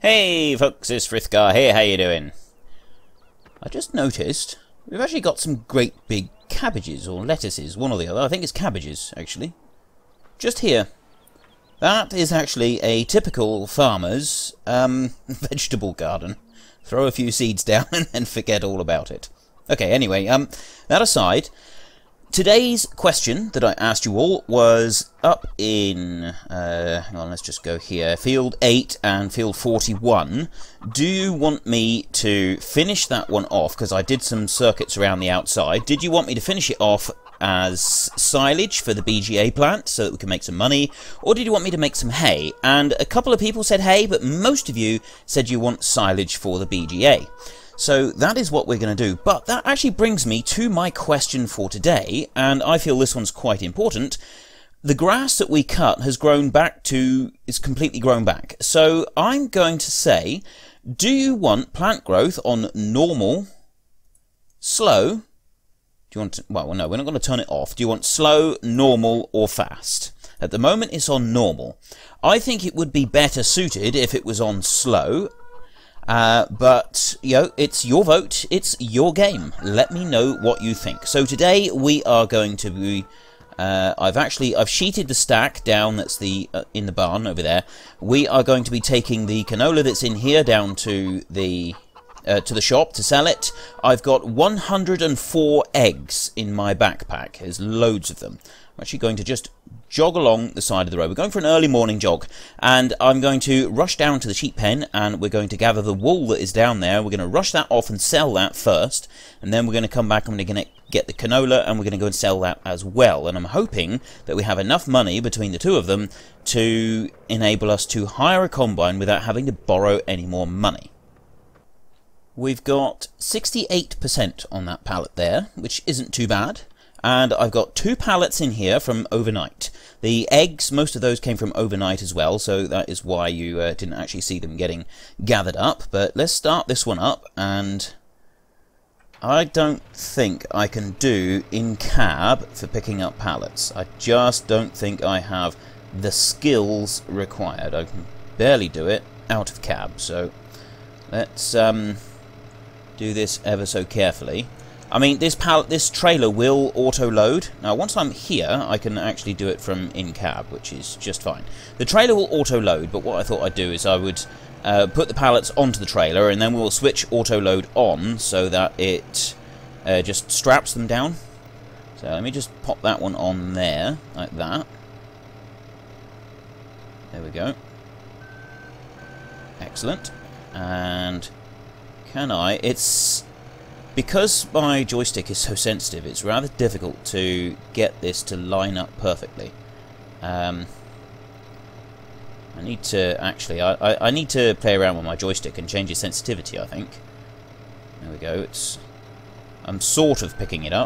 Hey folks, it's Frithgar here, how you doing? I just noticed we've actually got some great big cabbages or lettuces, one or the other. I think it's cabbages, actually. Just here. That is actually a typical farmer's vegetable garden. Throw a few seeds down and then forget all about it. Okay, anyway, that aside, today's question that I asked you all was up in, hang on, let's just go here, Field 8 and Field 41. Do you want me to finish that one off, because I did some circuits around the outside. Did you want me to finish it off as silage for the BGA plant so that we can make some money, or did you want me to make some hay? And a couple of people said hay, but most of you said you want silage for the BGA. So that is what we're going to do, but that actually brings me to my question for today, and I feel this one's quite important. The grass that we cut has grown back to, is completely grown back. So I'm going to say, do you want plant growth on normal, slow? Do you want to, well, no, we're not going to turn it off. Do you want slow, normal, or fast? At the moment it's on normal. I think it would be better suited if it was on slow. But, you know, it's your vote, it's your game. Let me know what you think. So today we are going to be, I've sheeted the stack down that's the, in the barn over there. We are going to be taking the canola that's in here down to the shop to sell it. I've got 104 eggs in my backpack. There's loads of them. I'm actually going to just jog along the side of the road. We're going for an early morning jog, and I'm going to rush down to the sheep pen, and we're going to gather the wool that is down there. We're going to rush that off and sell that first, and then we're going to come back and we're going to get the canola, and we're going to go and sell that as well. And I'm hoping that we have enough money between the two of them to enable us to hire a combine without having to borrow any more money. We've got 68% on that pallet there, which isn't too bad. And I've got 2 pallets in here from overnight. The eggs, most of those came from overnight as well, so that is why you didn't actually see them getting gathered up. But let's start this one up, and I don't think I can do in cab for picking up pallets. I just don't think I have the skills required. I can barely do it out of cab, so let's do this ever so carefully. I mean, this trailer will auto-load. Now, once I'm here, I can actually do it from in-cab, which is just fine. The trailer will auto-load, but what I thought I'd do is I would put the pallets onto the trailer, and then we'll switch auto-load on so that it just straps them down. So let me just pop that one on there, like that. There we go. Excellent. And can I... Because my joystick is so sensitive, it's rather difficult to get this to line up perfectly. I need to actually, I need to play around with my joystick and change its sensitivity, I think. There we go, I'm sort of picking it up.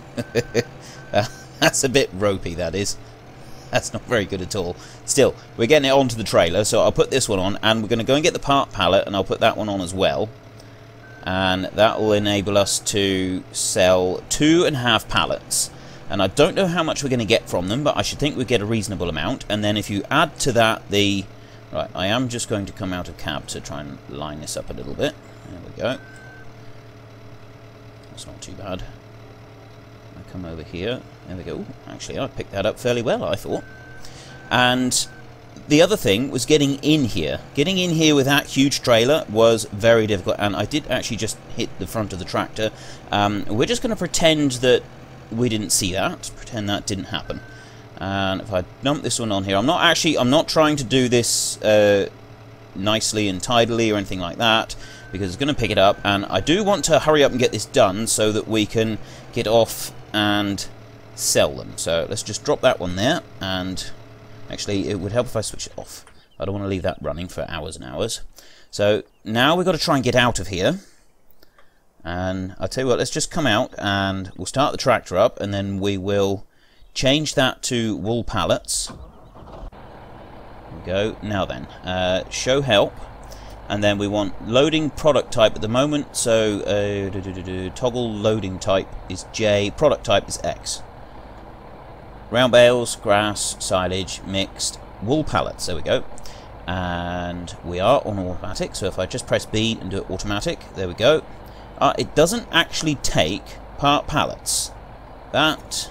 That's a bit ropey, that is. That's not very good at all. Still, we're getting it onto the trailer, so I'll put this one on, and we're going to go and get the part pallet, and I'll put that one on as well. And that will enable us to sell 2.5 pallets. And I don't know how much we're going to get from them, but I should think we get a reasonable amount. And then if you add to that right, I am just going to come out of cab to try and line this up a little bit. There we go. That's not too bad. I come over here. There we go. Ooh, actually, I picked that up fairly well, I thought. And the other thing was getting in here. Getting in here with that huge trailer was very difficult, and I did actually just hit the front of the tractor. We're just going to pretend that we didn't see that, pretend that didn't happen. And if I dump this one on here, I'm not trying to do this nicely and tidily or anything like that, because it's going to pick it up, and I do want to hurry up and get this done so that we can get off and sell them. So let's just drop that one there, and actually, it would help if I switch it off. I don't want to leave that running for hours and hours. So now we've got to try and get out of here. And I'll tell you what, let's just come out and we'll start the tractor up, and then we will change that to wool pallets. There we go. Now then, show help. And then we want loading product type at the moment. So toggle loading type is J, product type is X. Round bales, grass, silage, mixed, wool pallets, there we go. And we are on automatic, so if I just press B and do it automatic, there we go. It doesn't actually take pallets. That...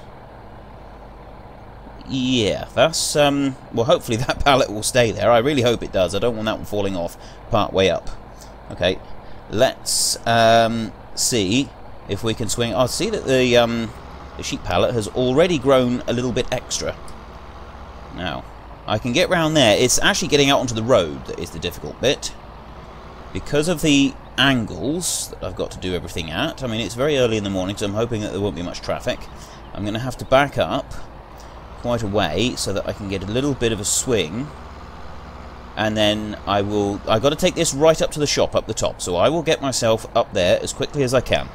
yeah, that's... well, hopefully that pallet will stay there. I really hope it does. I don't want that one falling off part way up. Okay, let's see if we can swing... I'll see that the sheep pallet has already grown a little bit extra. Now, I can get round there. It's actually getting out onto the road that is the difficult bit. Because of the angles that I've got to do everything at. I mean, it's very early in the morning, so I'm hoping that there won't be much traffic. I'm going to have to back up quite a way so that I can get a little bit of a swing. And then I've got to take this right up to the shop up the top. So I will get myself up there as quickly as I can.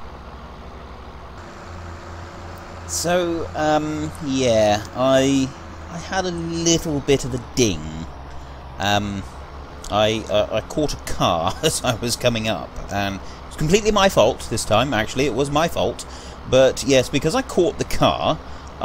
So, yeah, I had a little bit of a ding. I caught a car as I was coming up, and it was completely my fault this time. Actually, it was my fault, but yes, because I caught the car,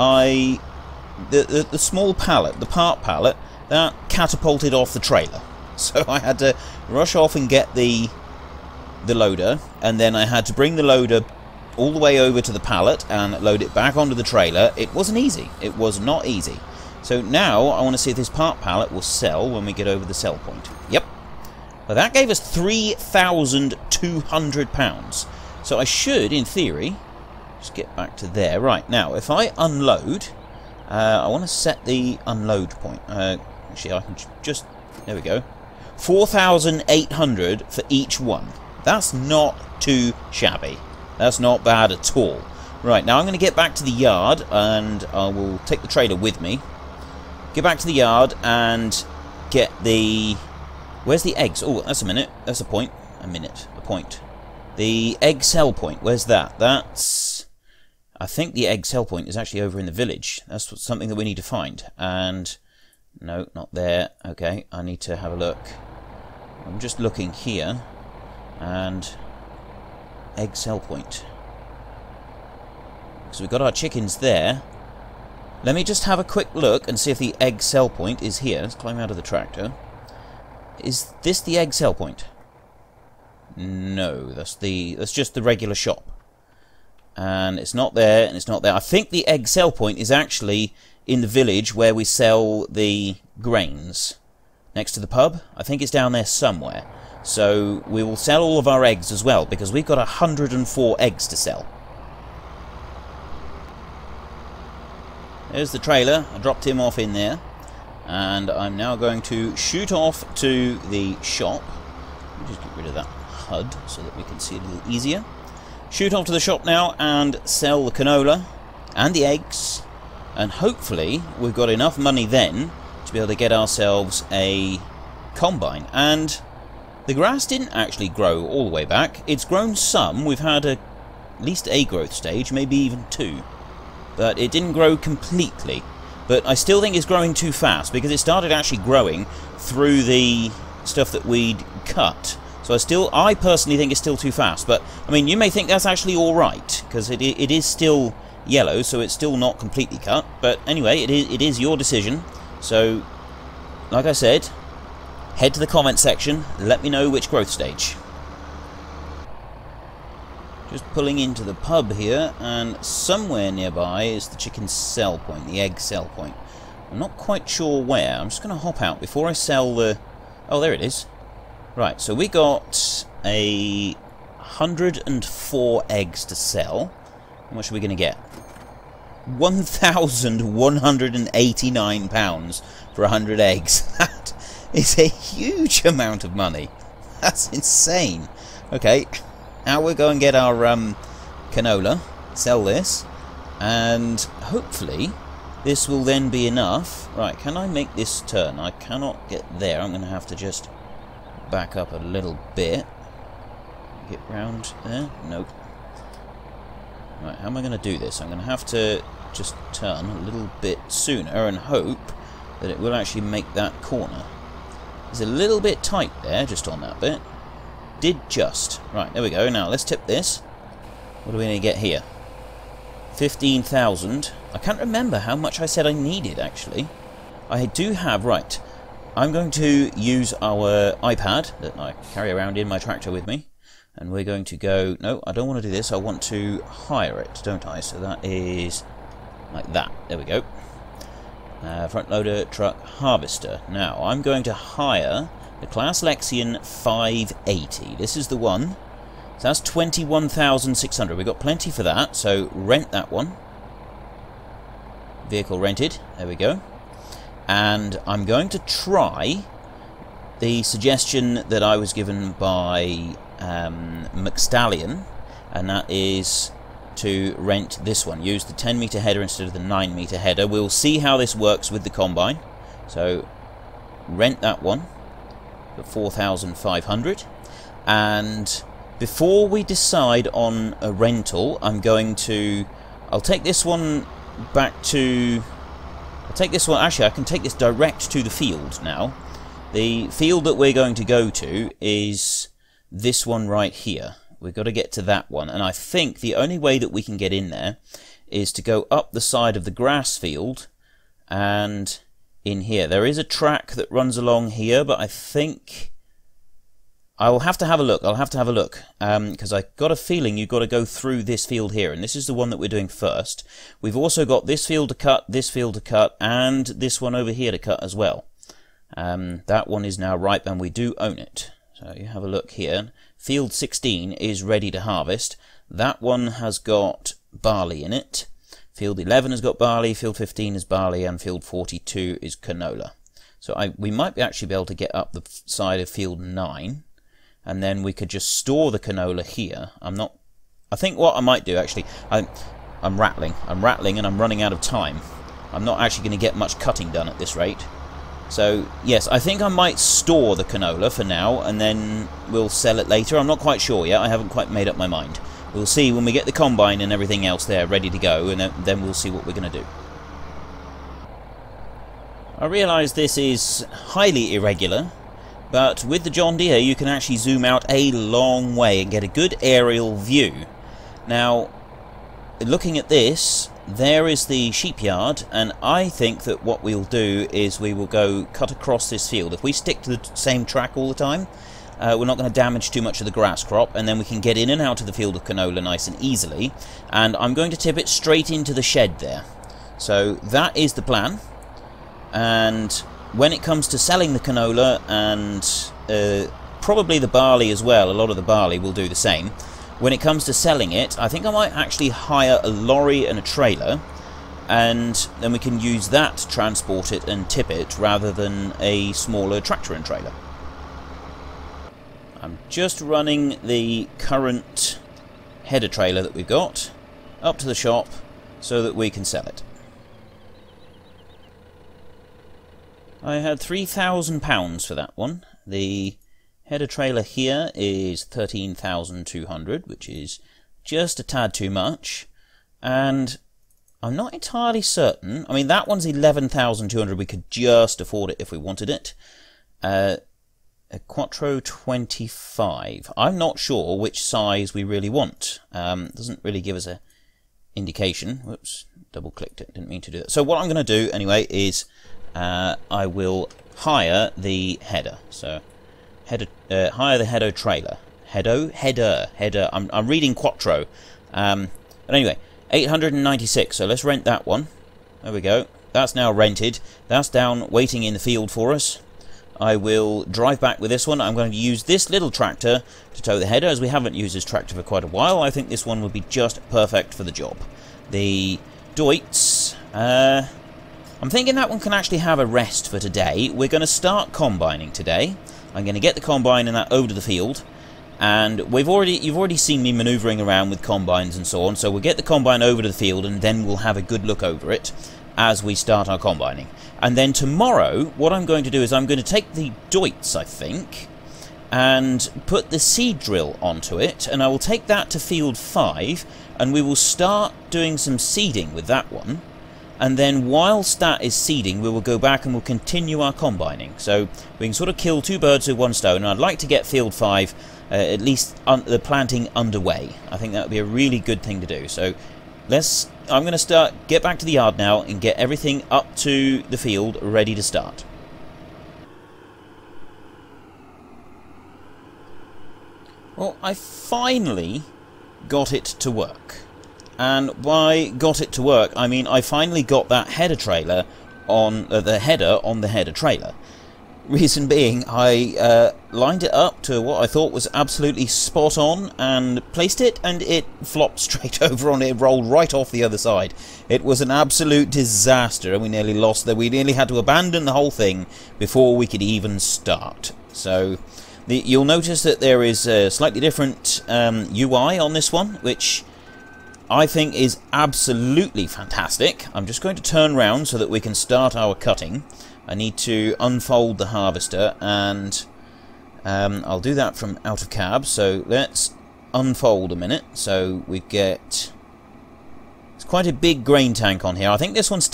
the small pallet, the part pallet, that catapulted off the trailer. So I had to rush off and get the loader, and then I had to bring the loader all the way over to the pallet and load it back onto the trailer. It wasn't easy. It was not easy. So now I want to see if this part pallet will sell when we get over the sell point. Yep. Well, that gave us £3,200. So I should, in theory, just get back to there. Right, now, if I unload, I want to set the unload point. Actually, I can just... there we go. 4,800 for each one. That's not too shabby. That's not bad at all. Right, now I'm going to get back to the yard, and I will take the trailer with me. Get back to the yard and get the... where's the eggs? Oh, that's a minute. That's a point. A minute. A point. The egg sell point. Where's that? That's... I think the egg sell point is actually over in the village. That's something that we need to find. And... no, not there. Okay, I need to have a look. I'm just looking here. And... egg sell point. So we've got our chickens there. Let me just have a quick look and see if the egg sell point is here. Let's climb out of the tractor. Is this the egg sell point? No, that's just the regular shop. And it's not there, and it's not there. I think the egg sell point is actually in the village where we sell the grains. Next to the pub. I think it's down there somewhere. So we will sell all of our eggs as well, because we've got 104 eggs to sell. There's the trailer. I dropped him off in there. And I'm now going to shoot off to the shop. Let me just get rid of that HUD so that we can see it a little easier. Shoot off to the shop now and sell the canola and the eggs. And hopefully we've got enough money then to be able to get ourselves a combine. And the grass didn't actually grow all the way back. It's grown some. We've had at least a growth stage, maybe even two. But it didn't grow completely. But I still think it's growing too fast, because it started actually growing through the stuff that we'd cut. So I personally think it's still too fast. But, I mean, you may think that's actually alright, because it is still yellow, so it's still not completely cut. But anyway, it is your decision. So, like I said, head to the comment section, let me know which growth stage. Just pulling into the pub here, and somewhere nearby is the chicken sell point, the egg sell point. I'm not quite sure where. I'm just going to hop out before I sell the... oh, there it is. Right, so we got 104 eggs to sell. How much are we going to get? £1,189 for 100 eggs. That is a huge amount of money. That's insane. Okay. Now we'll go and get our canola, sell this, and hopefully this will then be enough. Right, can I make this turn? I cannot get there. I'm going to have to just back up a little bit. Get round there? Nope. Right, how am I going to do this? I'm going to have to just turn a little bit sooner and hope that it will actually make that corner. It's a little bit tight there, just on that bit. Did just. Right, there we go. Now, let's tip this. What are we going to get here? 15,000. I can't remember how much I said I needed, actually. I do have, right, I'm going to use our iPad that I carry around in my tractor with me, and we're going to go... No, I don't want to do this. I want to hire it, don't I? So that is like that. There we go. Front loader truck harvester. Now, I'm going to hire the class Lexion 580. This is the one. So that's 21,600. We've got plenty for that, so rent that one. Vehicle rented. There we go. And I'm going to try the suggestion that I was given by McStallion, and that is to rent this one. Use the 10-metre header instead of the 9-metre header. We'll see how this works with the combine. So rent that one for 4,500. And before we decide on a rental, I'll take this one back to... Actually, I can take this direct to the field now. The field that we're going to go to is this one right here. We've got to get to that one, and I think the only way that we can get in there is to go up the side of the grass field and in here. There is a track that runs along here, but I think I'll have to have a look. Because I got a feeling you've got to go through this field here, and this is the one that we're doing first. We've also got this field to cut, this field to cut, and this one over here to cut as well. That one is now ripe, and we do own it. So you have a look here. Field 16 is ready to harvest. That one has got barley in it. Field 11 has got barley, Field 15 is barley, and Field 42 is canola. So we might actually be able to get up the side of Field 9. And then we could just store the canola here. I think what I might do, actually, I'm rattling and I'm running out of time. I'm not actually going to get much cutting done at this rate. So, yes, I think I might store the canola for now, and then we'll sell it later. I'm not quite sure yet. I haven't quite made up my mind. We'll see when we get the combine and everything else there ready to go, and then we'll see what we're going to do. I realise this is highly irregular, but with the John Deere you can actually zoom out a long way and get a good aerial view. Now, looking at this, there is the sheep yard, and I think that what we'll do is we will go cut across this field. If we stick to the same track all the time, we're not going to damage too much of the grass crop, and then we can get in and out of the field of canola nice and easily. And I'm going to tip it straight into the shed there. So that is the plan. And when it comes to selling the canola, and probably the barley as well, a lot of the barley will do the same. When it comes to selling it, I think I might actually hire a lorry and a trailer, and then we can use that to transport it and tip it rather than a smaller tractor and trailer. I'm just running the current header trailer that we've got up to the shop so that we can sell it. I had £3,000 for that one. The header trailer here is 13,200, which is just a tad too much, and I'm not entirely certain. I mean, that one's 11,200. We could just afford it if we wanted it. A Quattro 25. I'm not sure which size we really want. Doesn't really give us a indication. Whoops, double clicked it. Didn't mean to do that. So what I'm going to do anyway is I will hire the header. So hire the header trailer. Header. I'm reading Quattro. But anyway, 896. So let's rent that one. There we go. That's now rented. That's down waiting in the field for us. I will drive back with this one. I'm going to use this little tractor to tow the header, as we haven't used this tractor for quite a while. I think this one would be just perfect for the job. The Deutz, I'm thinking that one can actually have a rest for today. We're going to start combining today. I'm going to get the combine and that over to the field, and you've already seen me manoeuvring around with combines and so on. So we'll get the combine over to the field, and then we'll have a good look over it as we start our combining. And then tomorrow, what I'm going to do is I'm going to take the Deutz, I think, and put the seed drill onto it, and I will take that to field 5, and we will start doing some seeding with that one. And then whilst that is seeding, we will go back and we'll continue our combining. So we can sort of kill two birds with one stone, and I'd like to get field 5 at least the planting underway. I think that would be a really good thing to do. So I'm going to get back to the yard now and get everything up to the field ready to start. Well, I finally got it to work. And by got it to work, I mean I finally got that header trailer on the header trailer. Reason being, I lined it up to what I thought was absolutely spot on and placed it, and it flopped straight over on it. It rolled right off the other side. It was an absolute disaster, and we nearly lost that. We nearly had to abandon the whole thing before we could even start. So you'll notice that there is a slightly different UI on this one, which I think is absolutely fantastic. I'm just going to turn round so that we can start our cutting. I need to unfold the harvester, and I'll do that from out of cab. So let's unfold a minute. So we get... It's quite a big grain tank on here. I think this one's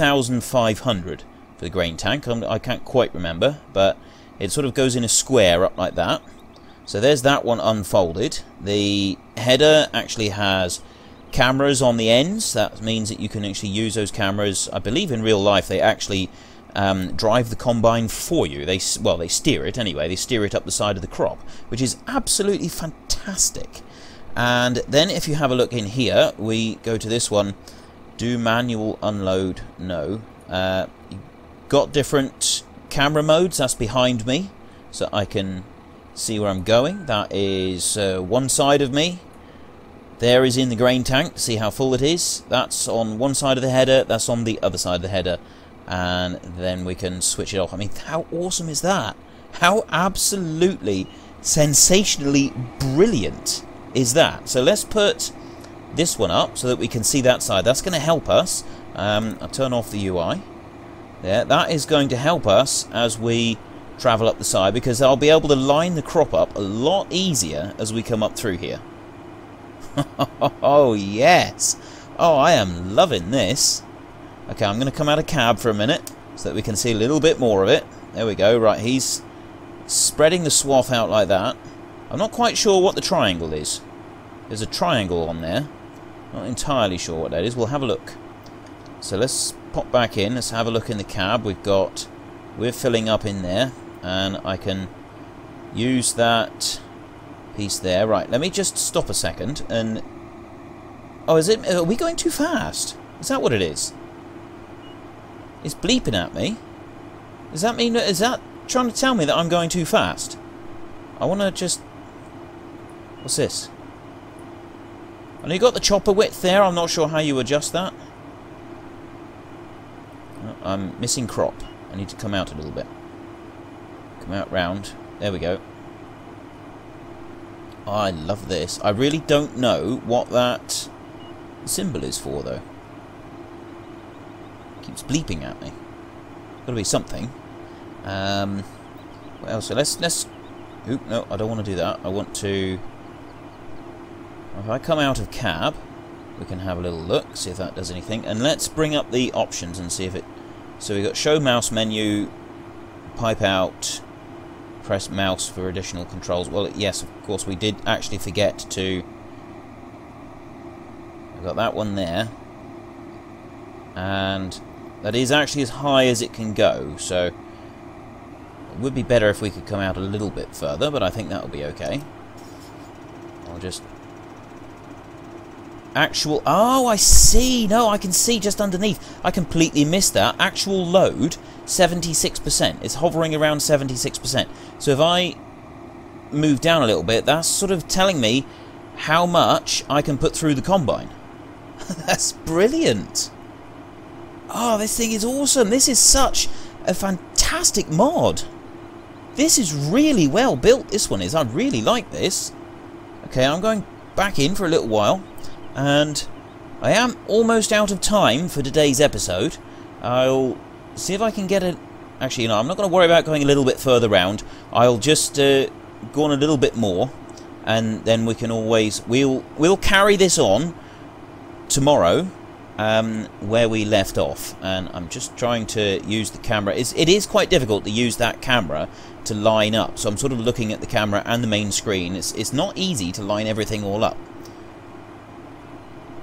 10,500 for the grain tank. I can't quite remember, but it sort of goes in a square up like that. So there's that one unfolded. The header actually has cameras on the ends. That means that you can actually use those cameras. I believe in real life they actually drive the combine for you. They steer it anyway. They steer it up the side of the crop, which is absolutely fantastic. And then if you have a look in here, we go to this one. Do manual unload? No. You've got different camera modes. That's behind me, so I can see where I'm going. That is one side of me. There is in the grain tank. See how full it is. That's on one side of the header. That's on the other side of the header. And then we can switch it off. I mean, how awesome is that? How absolutely sensationally brilliant is that? So let's put this one up so that we can see that side. That's going to help us. I'll turn off the UI. There, that is going to help us as we travel up the side, because I'll be able to line the crop up a lot easier as we come up through here. Oh, yes. Oh, I am loving this. Okay, I'm going to come out of cab for a minute so that we can see a little bit more of it. There we go. Right, he's spreading the swath out like that. I'm not quite sure what the triangle is. There's a triangle on there. Not entirely sure what that is. We'll have a look. So let's pop back in. Let's have a look in the cab. We're filling up in there, and I can use that piece there. Right, let me just stop a second and... Oh, is it... Are we going too fast? Is that what it is? It's bleeping at me. Does that mean... Is that trying to tell me that I'm going too fast? I want to just... What's this? And you got the chopper width there. I'm not sure how you adjust that. Oh, I'm missing crop. I need to come out a little bit. Come out round. There we go. Oh, I love this. I really don't know what that symbol is for, though. Keeps bleeping at me. Got to be something. What else? So let's. Oop, no, I don't want to do that. I want to. If I come out of cab, we can have a little look, see if that does anything, and let's bring up the options and see if it. So we got show mouse menu, pipe out, press mouse for additional controls. Well, yes, of course we did actually forget to. I've got that one there, and that is actually as high as it can go, so it would be better if we could come out a little bit further, but I think that will be okay. I'll just... Actual... Oh, I see! No, I can see just underneath. I completely missed that. Actual load, 76%. It's hovering around 76%. So if I move down a little bit, that's sort of telling me how much I can put through the combine. That's brilliant! Oh, this thing is awesome. This is such a fantastic mod. This is really well built, this one is. I really like this. Okay, I'm going back in for a little while. And I am almost out of time for today's episode. I'll see if I can get a... Actually, you know, I'm not going to worry about going a little bit further round. I'll just go on a little bit more. And then we can always... We'll carry this on tomorrow. Where we left off, and I'm just trying to use the camera. It is quite difficult to use that camera to line up, so I'm sort of looking at the camera and the main screen. It's not easy to line everything all up.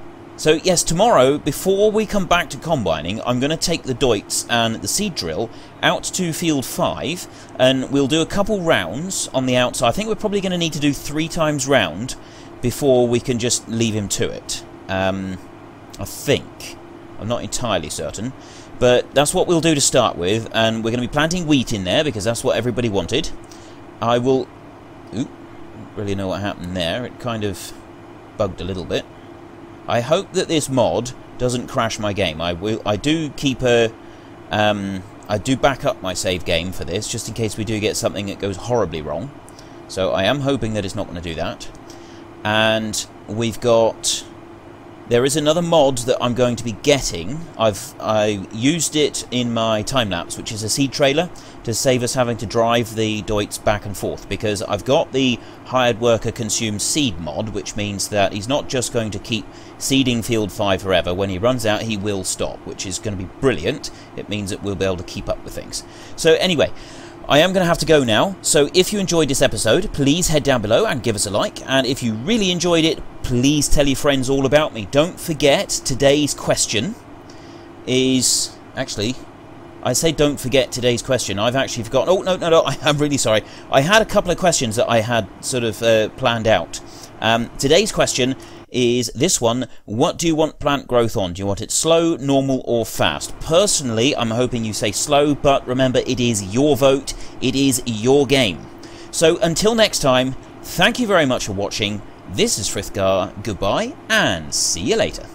So yes, tomorrow, before we come back to combining, I'm going to take the Deutz and the seed drill out to field 5, and we'll do a couple rounds on the outside. I think we're probably going to need to do 3 times round before we can just leave him to it. I think. I'm not entirely certain. But that's what we'll do to start with, and we're going to be planting wheat in there, because that's what everybody wanted. I will... Oop, don't really know what happened there. It kind of bugged a little bit. I hope that this mod doesn't crash my game. I do keep a... I do back up my save game for this, just in case we do get something that goes horribly wrong. So I am hoping that it's not going to do that. And we've got... There is another mod that I'm going to be getting. I used it in my time-lapse, which is a seed trailer, to save us having to drive the Deutz back and forth, because I've got the hired worker consume seed mod, which means that he's not just going to keep seeding field 5 forever. When he runs out, he will stop, which is going to be brilliant. It means that we'll be able to keep up with things. So anyway, I am going to have to go now, so if you enjoyed this episode, please head down below and give us a like, and if you really enjoyed it, please tell your friends all about me. Don't forget, today's question is... Actually, I say don't forget today's question. I've actually forgotten... Oh, no, I'm really sorry. I had a couple of questions that I had sort of planned out. Today's question is this one: what do you want plant growth on? Do you want it slow, normal, or fast? Personally, I'm hoping you say slow, but remember, it is your vote, it is your game. So until next time, thank you very much for watching. This is Frithgar, goodbye, and see you later.